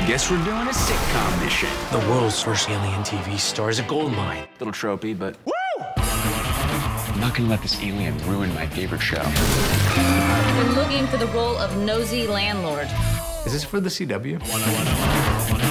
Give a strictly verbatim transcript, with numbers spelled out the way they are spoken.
Guess we're doing a sitcom mission. The world's first alien T V star is a gold mine. Little tropey, but... Woo! I'm not gonna let this alien ruin my favorite show. We're looking for the role of nosy landlord. Is this for the C W?